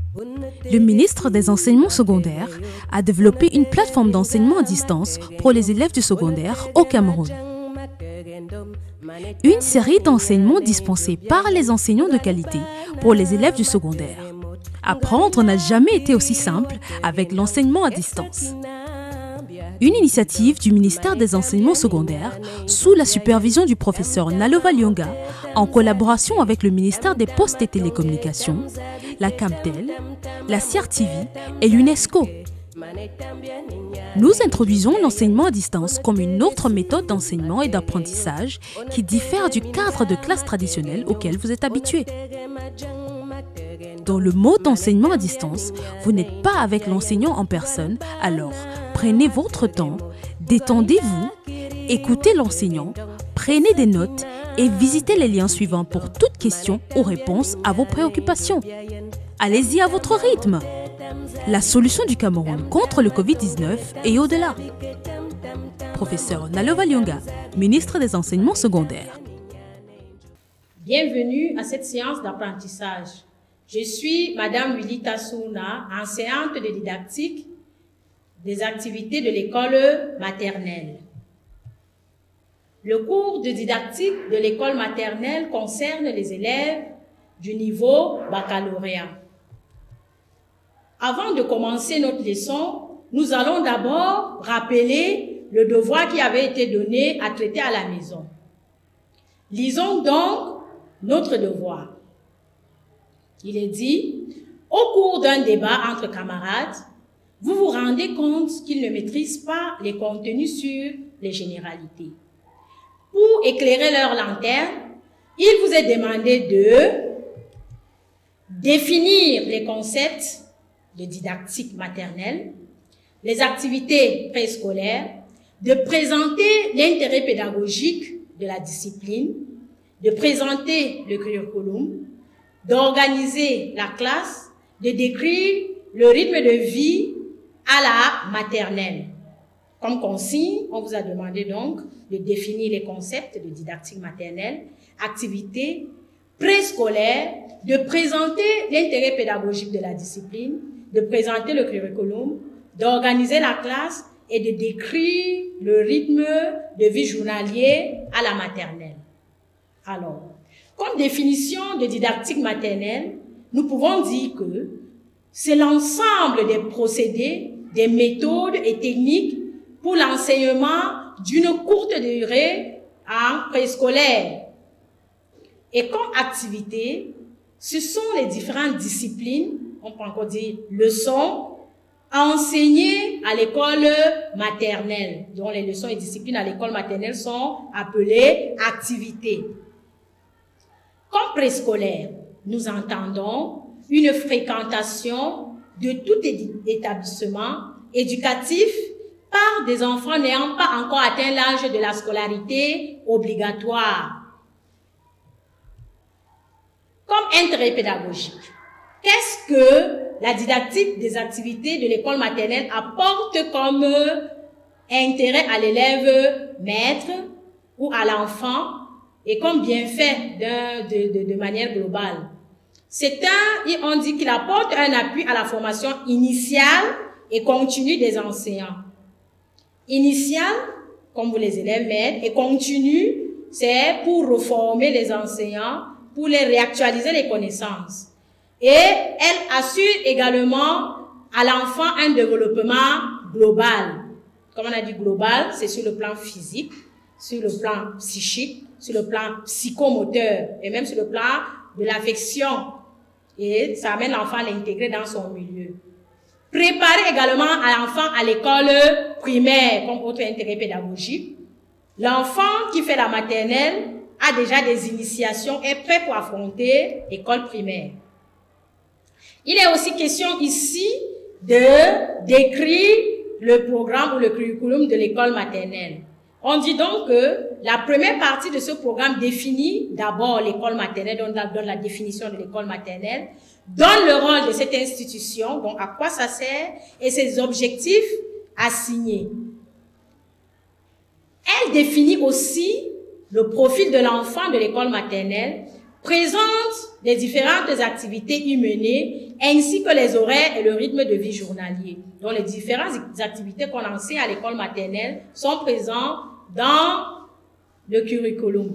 Le ministre des Enseignements secondaires a développé une plateforme d'enseignement à distance pour les élèves du secondaire au Cameroun. Une série d'enseignements dispensés par les enseignants de qualité pour les élèves du secondaire. Apprendre n'a jamais été aussi simple avec l'enseignement à distance. Une initiative du ministère des Enseignements secondaires sous la supervision du professeur Nalova Lyonga en collaboration avec le ministère des Postes et Télécommunications, la Camtel, la CRTV et l'UNESCO. Nous introduisons l'enseignement à distance comme une autre méthode d'enseignement et d'apprentissage qui diffère du cadre de classe traditionnel auquel vous êtes habitué. Dans le mode d'enseignement à distance, vous n'êtes pas avec l'enseignant en personne, alors prenez votre temps, détendez-vous, écoutez l'enseignant, prenez des notes et visitez les liens suivants pour toute question ou réponse à vos préoccupations. Allez-y à votre rythme. La solution du Cameroun contre le Covid-19 et au-delà. Professeur Nalova Lyonga, ministre des Enseignements secondaires. Bienvenue à cette séance d'apprentissage. Je suis Madame Willy Tassouna, enseignante de didactique des activités de l'école maternelle. Le cours de didactique de l'école maternelle concerne les élèves du niveau baccalauréat. Avant de commencer notre leçon, nous allons d'abord rappeler le devoir qui avait été donné à traiter à la maison. Lisons donc notre devoir. Il est dit, au cours d'un débat entre camarades, vous vous rendez compte qu'ils ne maîtrisent pas les contenus sur les généralités. Pour éclairer leur lanterne, il vous est demandé de définir les concepts de didactique maternelle, les activités préscolaires, de présenter l'intérêt pédagogique de la discipline, de présenter le curriculum, d'organiser la classe, de décrire le rythme de vie à la maternelle. Comme consigne, on vous a demandé donc de définir les concepts de didactique maternelle, activités préscolaires, de présenter l'intérêt pédagogique de la discipline, de présenter le curriculum, d'organiser la classe et de décrire le rythme de vie journalier à la maternelle. Alors, comme définition de didactique maternelle, nous pouvons dire que c'est l'ensemble des procédés, des méthodes et techniques pour l'enseignement d'une courte durée en préscolaire. Et comme activité, ce sont les différentes disciplines, on peut encore dire leçons, enseignées à l'école maternelle, dont les leçons et disciplines à l'école maternelle sont appelées activités. Comme préscolaire, nous entendons une fréquentation de tout établissement éducatif par des enfants n'ayant pas encore atteint l'âge de la scolarité obligatoire. Comme intérêt pédagogique, qu'est-ce que la didactique des activités de l'école maternelle apporte comme intérêt à l'élève maître ou à l'enfant et comme bienfait de manière globale? On dit qu'il apporte un appui à la formation initiale et continue des enseignants. Initiale, comme vous les élèves maîtres, et continue, c'est pour reformer les enseignants, pour les réactualiser les connaissances. Et elle assure également à l'enfant un développement global. Comme on a dit global, c'est sur le plan physique, sur le plan psychique, sur le plan psychomoteur et même sur le plan de l'affection. Et ça amène l'enfant à l'intégrer dans son milieu. Préparer également à l'enfant à l'école primaire comme autre intérêt pédagogique. L'enfant qui fait la maternelle a déjà des initiations, est prêt pour affronter l'école primaire. Il est aussi question ici de décrire le programme ou le curriculum de l'école maternelle. On dit donc que la première partie de ce programme définit d'abord l'école maternelle, donne la définition de l'école maternelle, donne le rôle de cette institution, donc à quoi ça sert, et ses objectifs assignés. Elle définit aussi le profil de l'enfant de l'école maternelle présente les différentes activités menées ainsi que les horaires et le rythme de vie journalier. Donc, les différentes activités qu'on enseigne à l'école maternelle sont présentes dans le curriculum.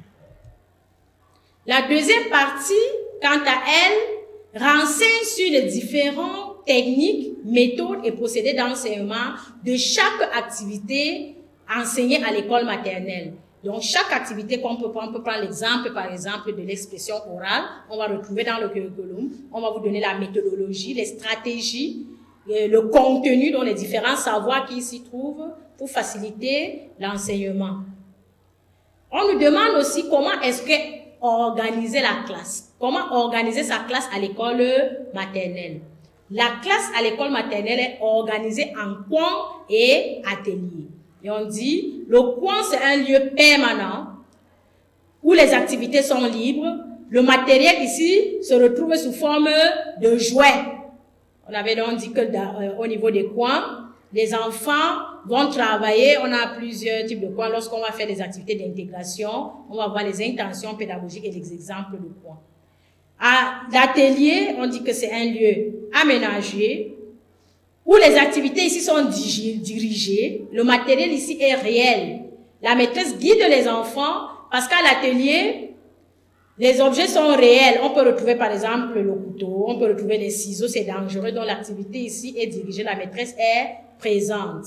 La deuxième partie, quant à elle, renseigne sur les différentes techniques, méthodes et procédés d'enseignement de chaque activité enseignée à l'école maternelle. Donc, chaque activité qu'on peut prendre, on peut prendre l'exemple, par exemple, de l'expression orale, on va retrouver dans le curriculum, on va vous donner la méthodologie, les stratégies, le contenu, dont les différents savoirs qui s'y trouvent pour faciliter l'enseignement. On nous demande aussi comment est-ce que organiser la classe. Comment organiser sa classe à l'école maternelle. La classe à l'école maternelle est organisée en coins et ateliers. Et on dit, le coin, c'est un lieu permanent où les activités sont libres. Le matériel ici se retrouve sous forme de jouets. On avait donc dit que au niveau des coins, les enfants vont travailler. On a plusieurs types de coins. Lorsqu'on va faire des activités d'intégration, on va voir les intentions pédagogiques et les exemples de coins. À l'atelier, on dit que c'est un lieu aménagé où les activités ici sont dirigées. Le matériel ici est réel. La maîtresse guide les enfants parce qu'à l'atelier, les objets sont réels. On peut retrouver par exemple le couteau, on peut retrouver les ciseaux, c'est dangereux. Donc l'activité ici est dirigée, la maîtresse est présente.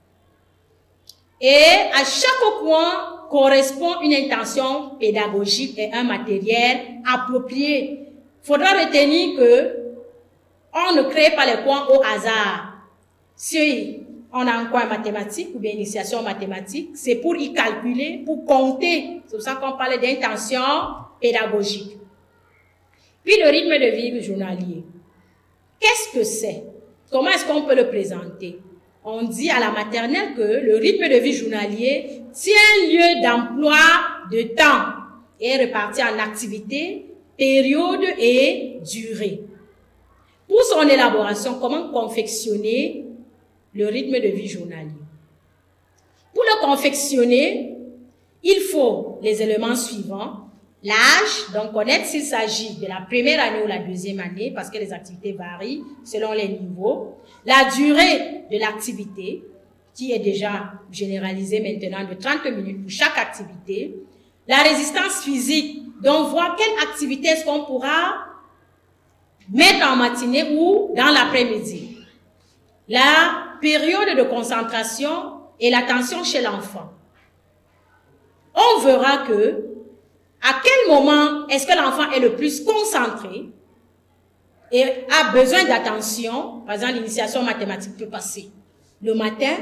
Et à chaque coin correspond une intention pédagogique et un matériel approprié. Il faudra retenir que on ne crée pas les coins au hasard. Si on a un coin mathématique ou bien initiation mathématique, c'est pour y calculer, pour compter. C'est pour ça qu'on parle d'intention pédagogique. Puis le rythme de vie journalier. Qu'est-ce que c'est? Comment est-ce qu'on peut le présenter? On dit à la maternelle que le rythme de vie journalier tient lieu d'emploi de temps et est réparti en activités, périodes et durées. Pour son élaboration, comment confectionner le rythme de vie journalier? Pour le confectionner, il faut les éléments suivants. L'âge, donc connaître s'il s'agit de la première année ou la deuxième année, parce que les activités varient selon les niveaux. La durée de l'activité, qui est déjà généralisée maintenant de 30 minutes pour chaque activité. La résistance physique, donc voir quelle activité est-ce qu'on pourra mettre en matinée ou dans l'après-midi. La période de concentration et l'attention chez l'enfant. On verra que à quel moment est-ce que l'enfant est le plus concentré et a besoin d'attention. Par exemple, l'initiation mathématique peut passer le matin.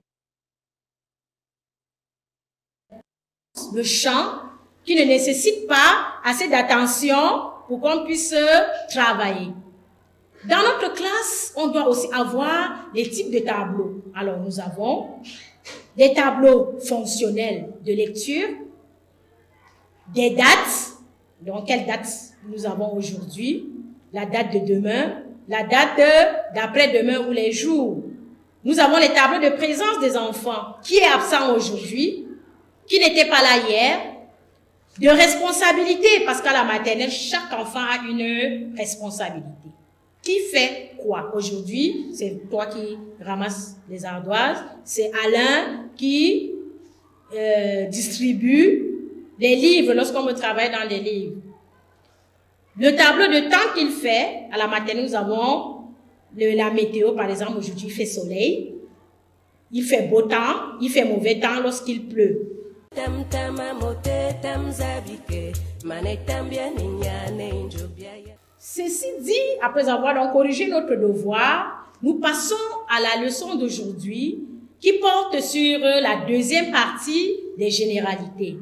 Le chant qui ne nécessite pas assez d'attention pour qu'on puisse travailler. Dans notre classe, on doit aussi avoir des types de tableaux. Alors, nous avons des tableaux fonctionnels de lecture, des dates, donc quelle date nous avons aujourd'hui, la date de demain, la date d'après-demain ou les jours. Nous avons les tableaux de présence des enfants, qui est absent aujourd'hui, qui n'était pas là hier, de responsabilité, parce qu'à la maternelle, chaque enfant a une responsabilité. Qui fait quoi? Aujourd'hui, c'est toi qui ramasses les ardoises, c'est Alain qui distribue les livres lorsqu'on veut travailler dans les livres. Le tableau de temps qu'il fait, à la maternelle, nous avons la météo, par exemple, aujourd'hui il fait soleil, il fait beau temps, il fait mauvais temps lorsqu'il pleut. Ceci dit, après avoir donc corrigé notre devoir, nous passons à la leçon d'aujourd'hui qui porte sur la deuxième partie des généralités.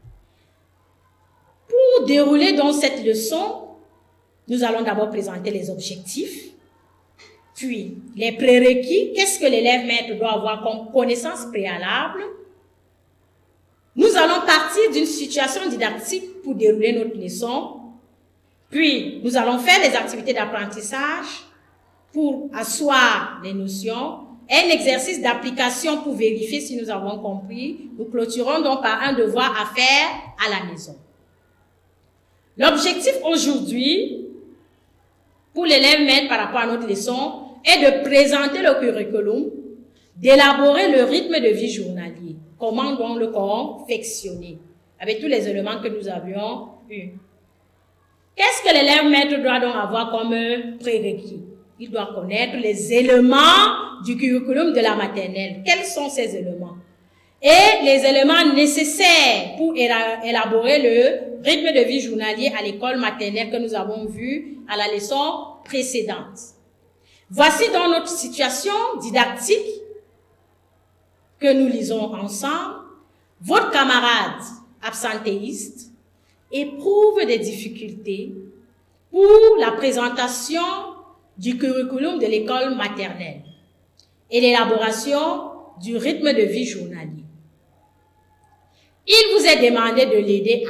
Pour dérouler donc cette leçon, nous allons d'abord présenter les objectifs, puis les prérequis, qu'est-ce que l'élève maître doit avoir comme connaissance préalable. Nous allons partir d'une situation didactique pour dérouler notre leçon. Puis, nous allons faire des activités d'apprentissage pour asseoir les notions, un exercice d'application pour vérifier si nous avons compris. Nous clôturons donc par un devoir à faire à la maison. L'objectif aujourd'hui, pour l'élève maître par rapport à notre leçon, est de présenter le curriculum, d'élaborer le rythme de vie journalier. Comment donc le confectionner, avec tous les éléments que nous avions eus. Qu'est-ce que l'élève maître doit donc avoir comme prérequis? Il doit connaître les éléments du curriculum de la maternelle. Quels sont ces éléments? Et les éléments nécessaires pour élaborer le rythme de vie journalier à l'école maternelle que nous avons vu à la leçon précédente. Voici donc notre situation didactique que nous lisons ensemble. Votre camarade absentéiste éprouve des difficultés pour la présentation du curriculum de l'école maternelle et l'élaboration du rythme de vie journalier. Il vous est demandé de l'aider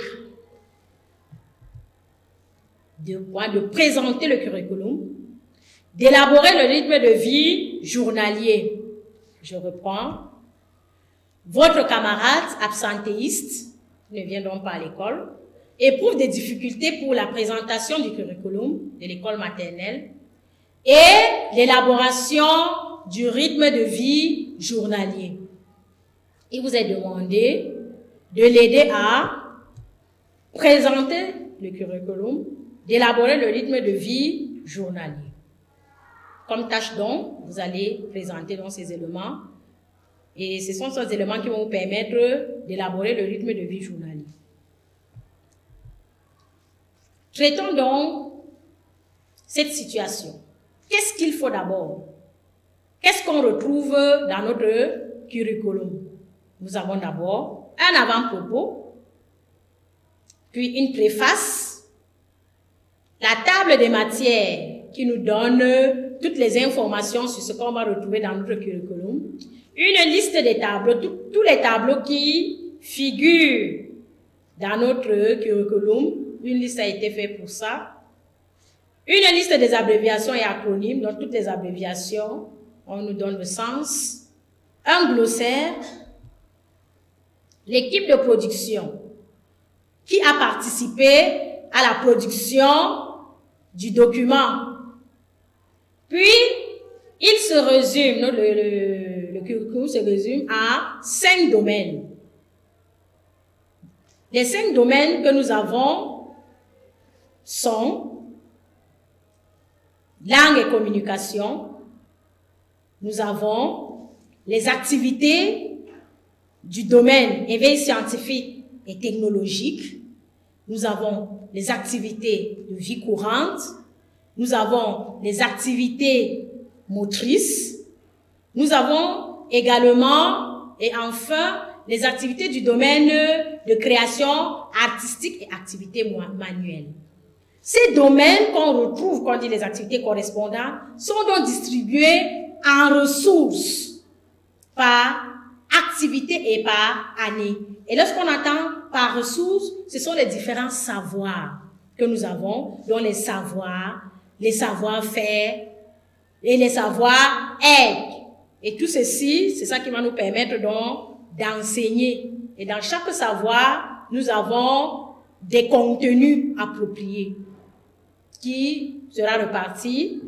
de présenter le curriculum, d'élaborer le rythme de vie journalier. Je reprends. Votre camarade absentéiste, ne vient donc pas à l'école, éprouve des difficultés pour la présentation du curriculum de l'école maternelle et l'élaboration du rythme de vie journalier. Il vous est demandé de l'aider à présenter le curriculum, d'élaborer le rythme de vie journalier. Comme tâche donc, vous allez présenter donc ces éléments et ce sont ces éléments qui vont vous permettre d'élaborer le rythme de vie journalier. Traitons donc cette situation. Qu'est-ce qu'il faut d'abord? Qu'est-ce qu'on retrouve dans notre curriculum? Nous avons d'abord un avant-propos, puis une préface, la table des matières qui nous donne toutes les informations sur ce qu'on va retrouver dans notre curriculum, une liste des tableaux, tous les tableaux qui figurent dans notre curriculum, une liste a été faite pour ça, une liste des abréviations et acronymes, donc toutes les abréviations, on nous donne le sens, un glossaire, l'équipe de production qui a participé à la production du document. Puis, il se résume, le curriculum se résume à 5 domaines. Les 5 domaines que nous avons sont langue et communication. Nous avons les activités du domaine éveil scientifique et technologique. Nous avons les activités de vie courante. Nous avons les activités motrices. Nous avons également et enfin les activités du domaine de création artistique et activités manuelles. Ces domaines qu'on retrouve quand on dit les activités correspondantes sont donc distribués en ressources par activité et par année. Et lorsqu'on entend par ressources, ce sont les différents savoirs que nous avons, dont les savoir-faire et les savoir-être. Et tout ceci, c'est ça qui va nous permettre donc d'enseigner. Et dans chaque savoir, nous avons des contenus appropriés qui sera reparti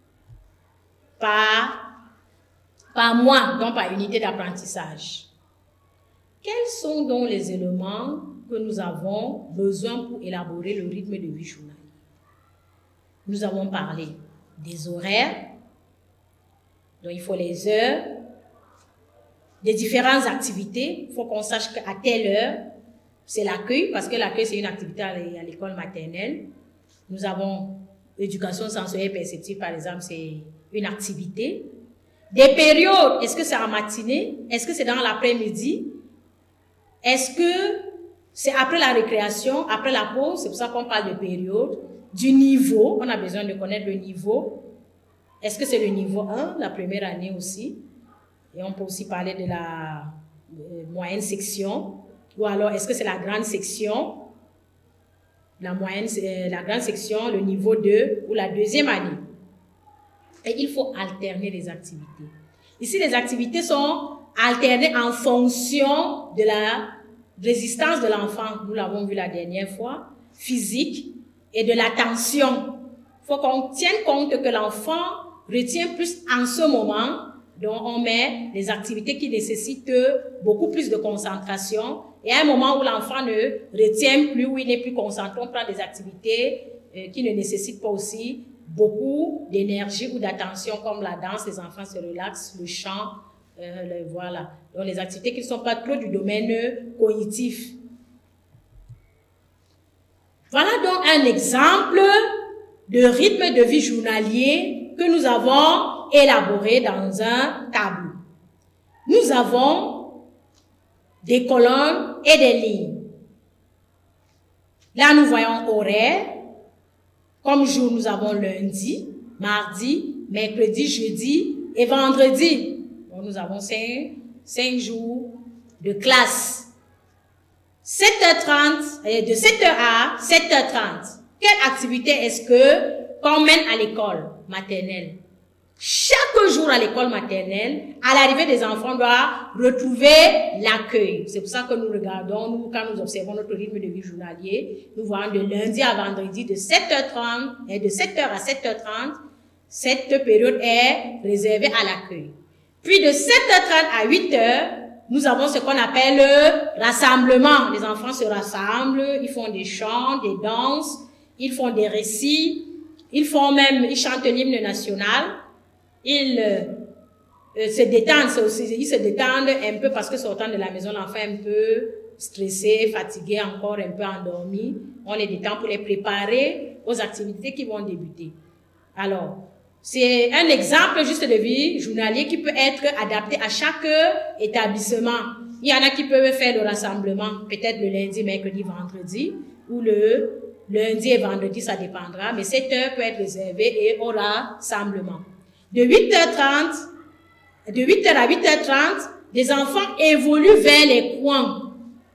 par mois, donc par unité d'apprentissage. Quels sont donc les éléments que nous avons besoin pour élaborer le rythme de vie journalier? Nous avons parlé des horaires, donc il faut les heures, des différentes activités. Il faut qu'on sache qu'à telle heure, c'est l'accueil, parce que l'accueil, c'est une activité à l'école maternelle. Nous avons l'éducation sensorielle et perceptive, par exemple, c'est une activité. Des périodes, est-ce que c'est en matinée? Est-ce que c'est dans l'après-midi? Est-ce que c'est après la récréation, après la pause? C'est pour ça qu'on parle de période. Du niveau, on a besoin de connaître le niveau. Est-ce que c'est le niveau 1, la première année aussi? Et on peut aussi parler de la moyenne section. Ou alors, est-ce que c'est la grande section? La grande section, le niveau 2 ou la deuxième année. Et il faut alterner les activités. Ici, les activités sont alternées en fonction de la résistance de l'enfant. Nous l'avons vu la dernière fois. Physique, et de l'attention. Il faut qu'on tienne compte que l'enfant retient plus en ce moment, donc on met les activités qui nécessitent beaucoup plus de concentration. Et à un moment où l'enfant ne retient plus, où il n'est plus concentré, on prend des activités qui ne nécessitent pas aussi beaucoup d'énergie ou d'attention, comme la danse, les enfants se relaxent, le chant, voilà. Donc les activités qui ne sont pas trop du domaine cognitif. Voilà donc un exemple de rythme de vie journalier que nous avons élaboré dans un tableau. Nous avons des colonnes et des lignes. Là, nous voyons horaire. Comme jour, nous avons lundi, mardi, mercredi, jeudi et vendredi. Donc, nous avons 5 jours de classe. 7h30, de 7h à 7h30. Quelle activité est-ce qu'on mène à l'école maternelle? Chaque jour à l'école maternelle, à l'arrivée des enfants, on doit retrouver l'accueil. C'est pour ça que nous regardons, nous, quand nous observons notre rythme de vie journalier, nous voyons de lundi à vendredi de 7h30 et de 7h à 7h30. Cette période est réservée à l'accueil. Puis de 7h30 à 8h, nous avons ce qu'on appelle le rassemblement. Les enfants se rassemblent, ils font des chants, des danses, ils font des récits, ils chantent l'hymne national. Ils se détendent, ils se détendent un peu parce que sortant de la maison, l'enfant est un peu stressé, fatigué, encore un peu endormi. On les détend pour les préparer aux activités qui vont débuter. Alors, c'est un exemple juste de vie journalier qui peut être adapté à chaque établissement. Il y en a qui peuvent faire le rassemblement, peut-être le lundi, mercredi, vendredi, ou le lundi et vendredi, ça dépendra, mais cette heure peut être réservée et au rassemblement. De 8h à 8h30, les enfants évoluent vers les coins.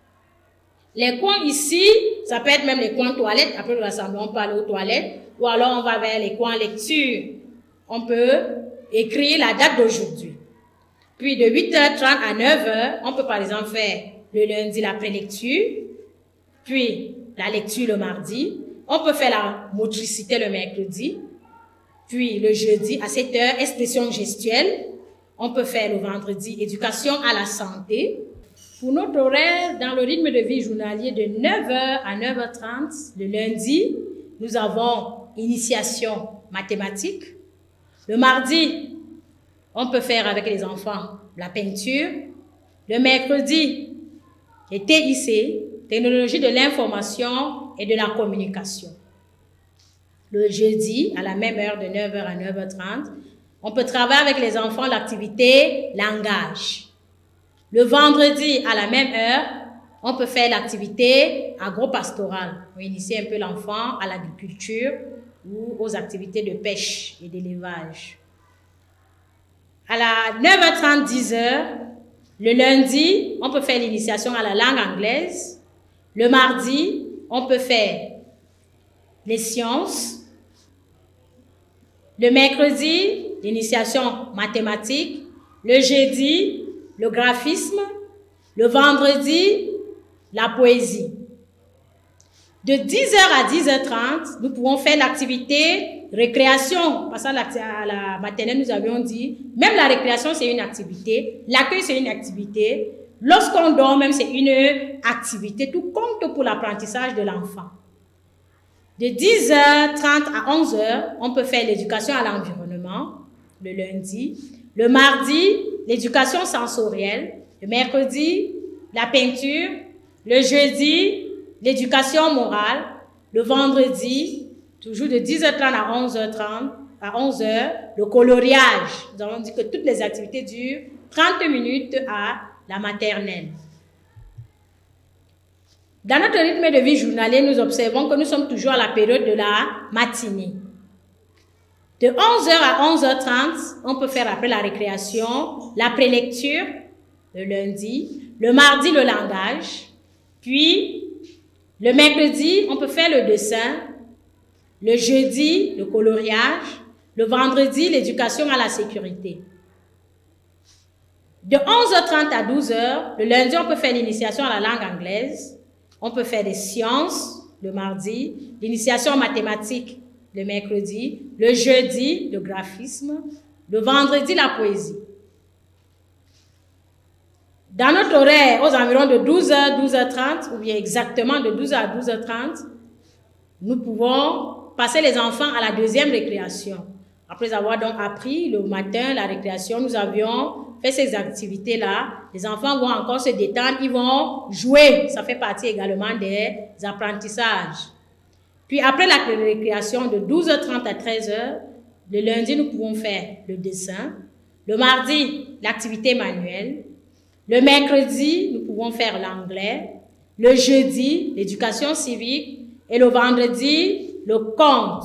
Les coins ici, ça peut être même les coins toilettes. Après le rassemblement, on peut aller aux toilettes. Ou alors on va vers les coins lecture. On peut écrire la date d'aujourd'hui. Puis de 8h30 à 9h, on peut par exemple faire le lundi la prélecture. Puis la lecture le mardi. On peut faire la motricité le mercredi. Puis le jeudi à 7h, expression gestuelle. On peut faire le vendredi, éducation à la santé. Pour notre horaire, dans le rythme de vie journalier de 9h à 9h30, le lundi, nous avons initiation mathématique. Le mardi, on peut faire avec les enfants la peinture. Le mercredi, les TIC, technologie de l'information et de la communication. Le jeudi, à la même heure de 9h à 9h30, on peut travailler avec les enfants l'activité langage. Le vendredi, à la même heure, on peut faire l'activité agro-pastorale. On initie un peu l'enfant à l'agriculture ou aux activités de pêche et d'élevage. À la 9h30, 10h, le lundi, on peut faire l'initiation à la langue anglaise. Le mardi, on peut faire les sciences. Le mercredi, l'initiation mathématique. Le jeudi, le graphisme. Le vendredi, la poésie. De 10h à 10h30, nous pouvons faire l'activité récréation. Parce qu'à la maternelle, nous avions dit, même la récréation, c'est une activité. L'accueil, c'est une activité. Lorsqu'on dort, même, c'est une activité. Tout compte pour l'apprentissage de l'enfant. De 10h30 à 11h, on peut faire l'éducation à l'environnement, le lundi. Le mardi, l'éducation sensorielle. Le mercredi, la peinture. Le jeudi, l'éducation morale. Le vendredi, toujours de 10h30 à 11h, le coloriage. Nous avons dit que toutes les activités durent 30 minutes à la maternelle. Dans notre rythme de vie journalier, nous observons que nous sommes toujours à la période de la matinée. De 11h à 11h30, on peut faire après la récréation, la prélecture, le lundi, le mardi, le langage, puis le mercredi, on peut faire le dessin, le jeudi, le coloriage, le vendredi, l'éducation à la sécurité. De 11h30 à 12h, le lundi, on peut faire l'initiation à la langue anglaise. On peut faire des sciences. le mardi, l'initiation en mathématiques le mercredi, le jeudi, le graphisme, le vendredi, la poésie. Dans notre horaire, aux environs de 12h, 12h30, ou bien exactement de 12h à 12h30, nous pouvons passer les enfants à la deuxième récréation. Après avoir donc appris le matin, la récréation, nous avions fait ces activités-là. Les enfants vont encore se détendre, ils vont jouer. Ça fait partie également des apprentissages. Puis après la récréation de 12h30 à 13h, le lundi, nous pouvons faire le dessin. Le mardi, l'activité manuelle. Le mercredi, nous pouvons faire l'anglais. Le jeudi, l'éducation civique. Et le vendredi, le conte.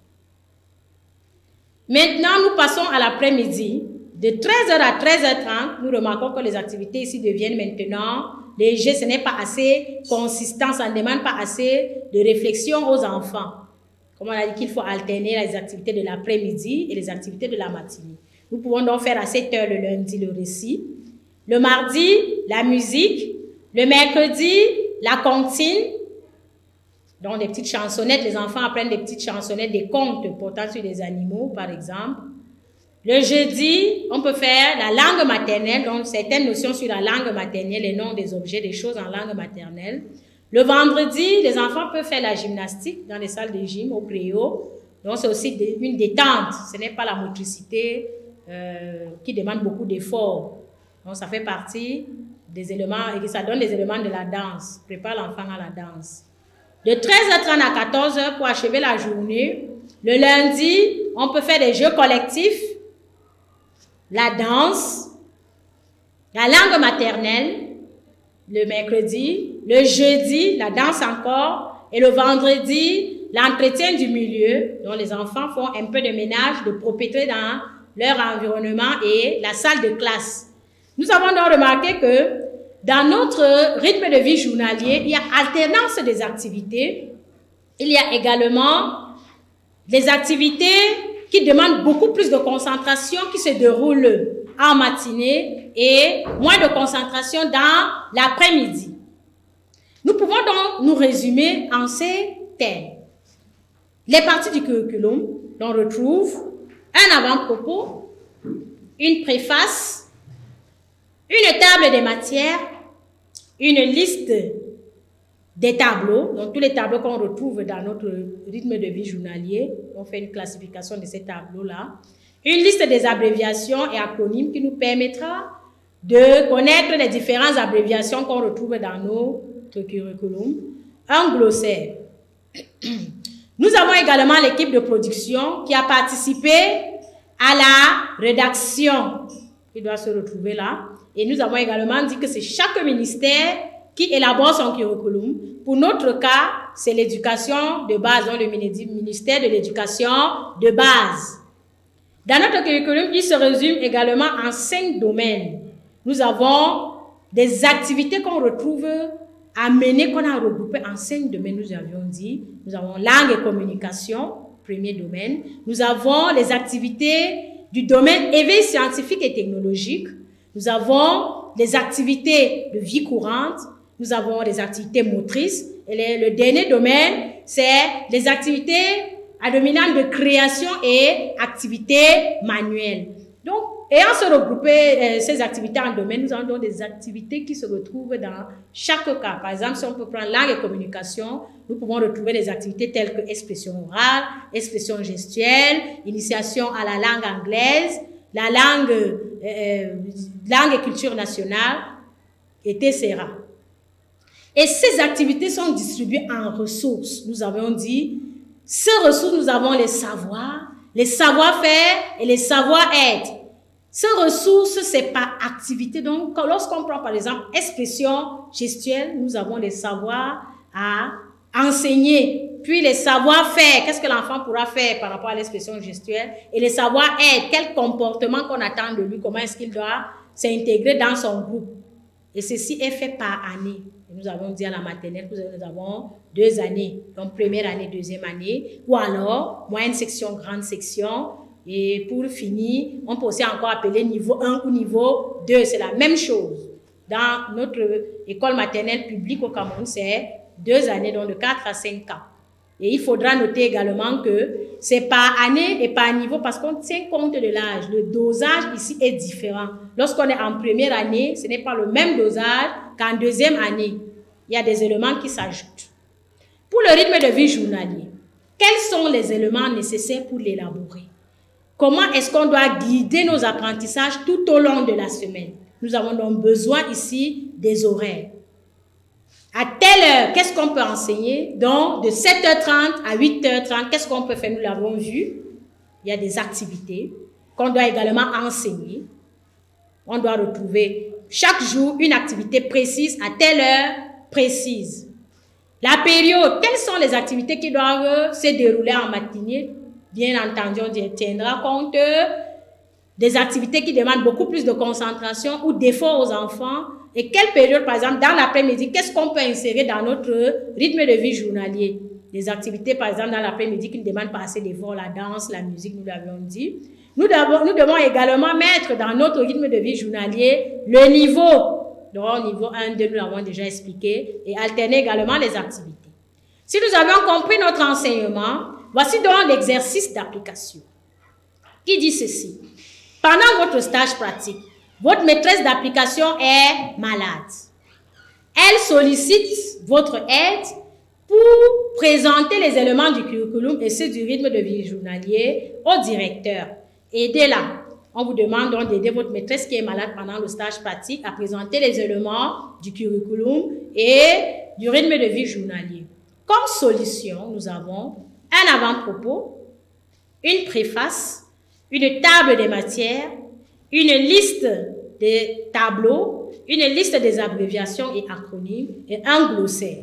Maintenant, nous passons à l'après-midi. De 13h à 13h30, nous remarquons que les activités ici deviennent maintenant légères. Ce n'est pas assez consistant, ça ne demande pas assez de réflexion aux enfants. Comme on a dit qu'il faut alterner les activités de l'après-midi et les activités de la matinée. Nous pouvons donc faire à 7h le lundi le récit. Le mardi, la musique. Le mercredi, la comptine. Donc, des petites chansonnettes. Les enfants apprennent des petites chansonnettes, des contes portant sur des animaux, par exemple. Le jeudi, on peut faire la langue maternelle, donc certaines notions sur la langue maternelle, les noms des objets, des choses en langue maternelle. Le vendredi, les enfants peuvent faire la gymnastique dans les salles de gym au préau. Donc, c'est aussi une détente. Ce n'est pas la motricité qui demande beaucoup d'efforts. Donc, ça fait partie des éléments, et ça donne des éléments de la danse. Prépare l'enfant à la danse. De 13h30 à 14h pour achever la journée. Le lundi, on peut faire des jeux collectifs, la danse, la langue maternelle, le mercredi, le jeudi, la danse encore, et le vendredi, l'entretien du milieu, dont les enfants font un peu de ménage, de propreté dans leur environnement et la salle de classe. Nous avons donc remarqué que dans notre rythme de vie journalier, il y a alternance des activités. Il y a également des activités qui demandent beaucoup plus de concentration, qui se déroulent en matinée et moins de concentration dans l'après-midi. Nous pouvons donc nous résumer en ces thèmes. Les parties du curriculum, on retrouve un avant-propos, une préface, une table des matières, une liste des tableaux, donc tous les tableaux qu'on retrouve dans notre rythme de vie journalier, on fait une classification de ces tableaux-là, une liste des abréviations et acronymes qui nous permettra de connaître les différentes abréviations qu'on retrouve dans notre curriculum, un glossaire. Nous avons également l'équipe de production qui a participé à la rédaction, qui doit se retrouver là. Et nous avons également dit que c'est chaque ministère qui élabore son curriculum. Pour notre cas, c'est l'éducation de base, donc le ministère de l'éducation de base. Dans notre curriculum, il se résume également en 5 domaines. Nous avons des activités qu'on retrouve à mener, qu'on a regroupées en 5 domaines, nous avions dit. Nous avons langue et communication, premier domaine. Nous avons les activités du domaine éveil scientifique et technologique. Nous avons les activités de vie courante. Nous avons les activités motrices. Et le dernier domaine, c'est les activités à dominante de création et activités manuelles. Donc, ayant se regroupé ces activités en domaine, nous avons donc des activités qui se retrouvent dans chaque cas. Par exemple, si on peut prendre langue et communication, nous pouvons retrouver des activités telles que expression orale, expression gestuelle, initiation à la langue anglaise, la langue et culture nationale, etc. Et ces activités sont distribuées en ressources. Nous avons dit, ces ressources, nous avons les savoirs, les savoir-faire et les savoir-être. Ces ressources, c'est par activité. Donc, lorsqu'on prend par exemple expression gestuelle, nous avons les savoirs à enseigner. Puis les savoir-faire, qu'est-ce que l'enfant pourra faire par rapport à l'expression gestuelle? Et les savoir-être, quel comportement qu'on attend de lui, comment est-ce qu'il doit s'intégrer dans son groupe. Et ceci est fait par année. Et nous avons dit à la maternelle que nous avons 2 années. Donc, première année, deuxième année. Ou alors, moyenne section, grande section. Et pour finir, on peut aussi encore appeler niveau 1 ou niveau 2. C'est la même chose. Dans notre école maternelle publique au Cameroun, c'est 2 années, donc de 4 à 5 ans. Et il faudra noter également que c'est par année et par niveau parce qu'on tient compte de l'âge. Le dosage ici est différent. Lorsqu'on est en première année, ce n'est pas le même dosage qu'en deuxième année. Il y a des éléments qui s'ajoutent. Pour le rythme de vie journalier, quels sont les éléments nécessaires pour l'élaborer? Comment est-ce qu'on doit guider nos apprentissages tout au long de la semaine? Nous avons donc besoin ici des horaires. À telle heure, qu'est-ce qu'on peut enseigner? Donc, de 7h30 à 8h30, qu'est-ce qu'on peut faire? Nous l'avons vu. Il y a des activités qu'on doit également enseigner. On doit retrouver chaque jour une activité précise à telle heure précise. La période, quelles sont les activités qui doivent se dérouler en matinée? Bien entendu, on tiendra compte des activités qui demandent beaucoup plus de concentration ou d'efforts aux enfants. Et quelle période, par exemple, dans l'après-midi, qu'est-ce qu'on peut insérer dans notre rythme de vie journalier? Des activités, par exemple, dans l'après-midi qui ne demandent pas assez d'efforts, la danse, la musique, nous l'avions dit. Nous devons également mettre dans notre rythme de vie journalier le niveau. Donc, niveau 1, 2, nous l'avons déjà expliqué. Et alterner également les activités. Si nous avions compris notre enseignement, voici donc l'exercice d'application. Qui dit ceci? Pendant votre stage pratique, votre maîtresse d'application est malade. Elle sollicite votre aide pour présenter les éléments du curriculum et ceux du rythme de vie journalier au directeur. Aidez-la. On vous demande donc d'aider votre maîtresse qui est malade pendant le stage pratique à présenter les éléments du curriculum et du rythme de vie journalier. Comme solution, nous avons un avant-propos, une préface, une table des matières, une liste des tableaux, une liste des abréviations et acronymes et un glossaire.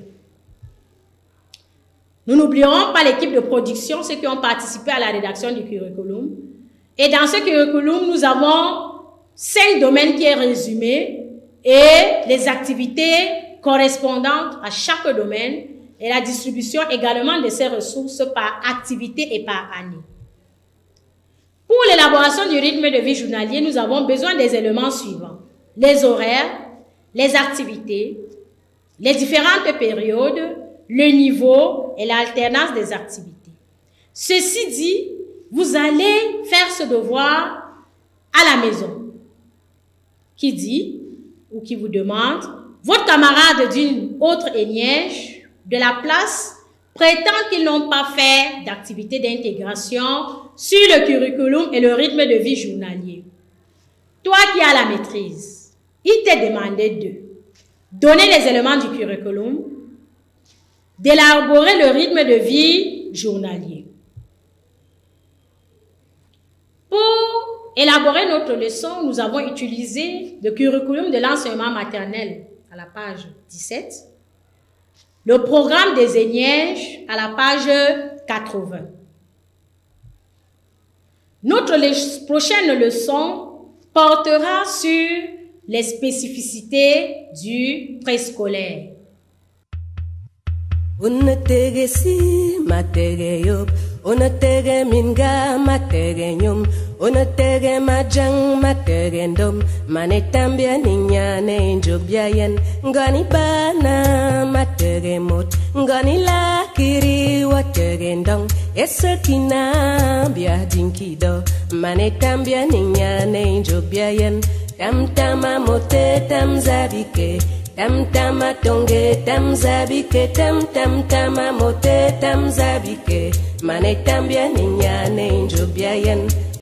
Nous n'oublierons pas l'équipe de production, ceux qui ont participé à la rédaction du curriculum. Et dans ce curriculum, nous avons 5 domaines qui est résumé et les activités correspondantes à chaque domaine et la distribution également de ces ressources par activité et par année. Pour l'élaboration du rythme de vie journalier, nous avons besoin des éléments suivants. Les horaires, les activités, les différentes périodes, le niveau et l'alternance des activités. Ceci dit, vous allez faire ce devoir à la maison. Qui dit ou qui vous demande, votre camarade d'une autre éniège de la place prétend qu'ils n'ont pas fait d'activité d'intégration sur le curriculum et le rythme de vie journalier. Toi qui as la maîtrise, il t'est demandé de donner les éléments du curriculum, d'élaborer le rythme de vie journalier. Pour élaborer notre leçon, nous avons utilisé le curriculum de l'enseignement maternel à la page 17, le programme des énièges à la page 80. Notre prochaine leçon portera sur les spécificités du préscolaire. Unategesi mategeyop, unatege minga mategenyum, unatege majang mategendom, manetambia ninyane njobyayen, ngani bana mategemot, ngani lakiri wategendong, esakina bia dinkido, manetambia ninyane njobyayen, tamtama mote tamzabike, tam tama tonge tam zabike tam tama mote tam zabike mane tambia ninyane njobyayen